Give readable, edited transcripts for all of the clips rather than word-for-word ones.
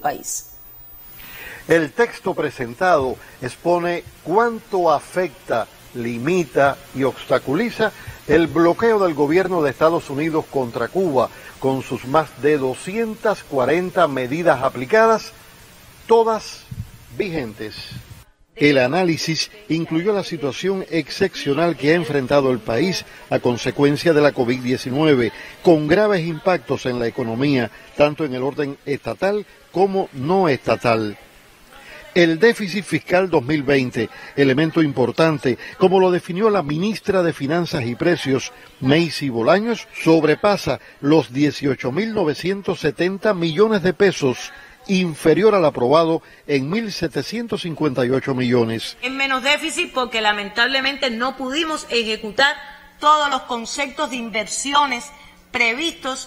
país. El texto presentado expone cuánto afecta, limita y obstaculiza el bloqueo del gobierno de Estados Unidos contra Cuba, con sus más de 240 medidas aplicadas, todas vigentes. El análisis incluyó la situación excepcional que ha enfrentado el país a consecuencia de la COVID-19, con graves impactos en la economía, tanto en el orden estatal como no estatal. El déficit fiscal 2020, elemento importante, como lo definió la ministra de Finanzas y Precios, Macy Bolaños, sobrepasa los 18.970 millones de pesos, inferior al aprobado en 1.758 millones. En menos déficit porque lamentablemente no pudimos ejecutar todos los conceptos de inversiones previstos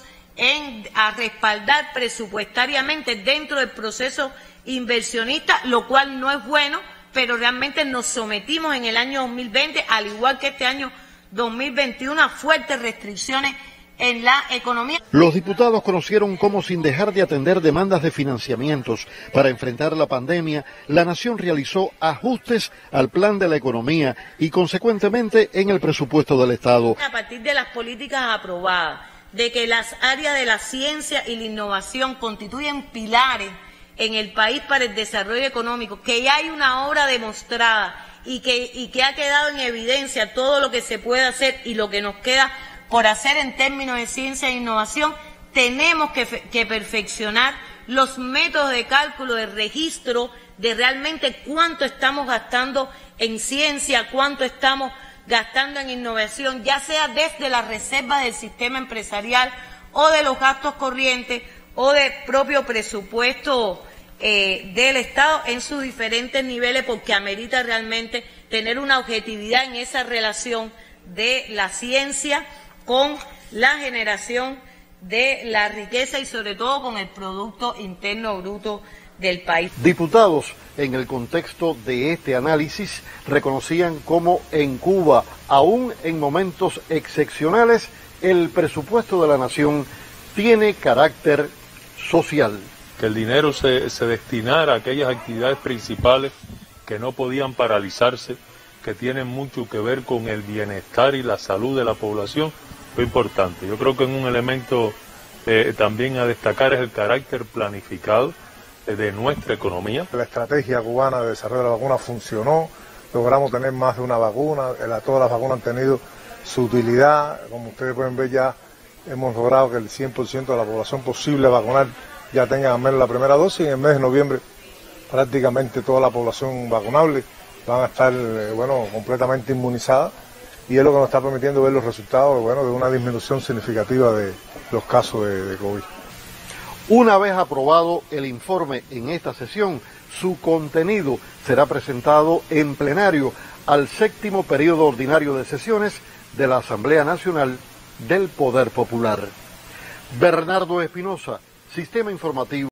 a respaldar presupuestariamente dentro del proceso inversionista, lo cual no es bueno, pero realmente nos sometimos en el año 2020, al igual que este año 2021, a fuertes restricciones en la economía. Los diputados conocieron cómo, sin dejar de atender demandas de financiamientos para enfrentar la pandemia, la nación realizó ajustes al plan de la economía y, consecuentemente, en el presupuesto del Estado. A partir de las políticas aprobadas, de que las áreas de la ciencia y la innovación constituyen pilares en el país para el desarrollo económico, que ya hay una obra demostrada y que ha quedado en evidencia todo lo que se puede hacer y lo que nos queda por hacer en términos de ciencia e innovación, tenemos que perfeccionar los métodos de cálculo, de registro, de realmente cuánto estamos gastando en ciencia, cuánto estamos gastando en innovación, ya sea desde las reservas del sistema empresarial o de los gastos corrientes o de propio presupuesto del Estado en sus diferentes niveles, porque amerita realmente tener una objetividad en esa relación de la ciencia con la generación de la riqueza y sobre todo con el Producto Interno Bruto del país. Diputados, en el contexto de este análisis, reconocían cómo en Cuba, aún en momentos excepcionales, el presupuesto de la nación tiene carácter social. Que el dinero se destinara a aquellas actividades principales que no podían paralizarse, que tienen mucho que ver con el bienestar y la salud de la población, fue importante. Yo creo que un elemento también a destacar es el carácter planificado de nuestra economía. La estrategia cubana de desarrollo de la vacuna funcionó, logramos tener más de una vacuna, todas las vacunas han tenido su utilidad, como ustedes pueden ver ya hemos logrado que el 100% de la población posible vacunar ya tenga al menos la primera dosis, y en el mes de noviembre prácticamente toda la población vacunable van a estar completamente inmunizada, y es lo que nos está permitiendo ver los resultados de una disminución significativa de los casos de COVID. Una vez aprobado el informe en esta sesión, su contenido será presentado en plenario al 7º periodo ordinario de sesiones de la Asamblea Nacional del Poder Popular. Bernardo Espinosa, Sistema Informativo.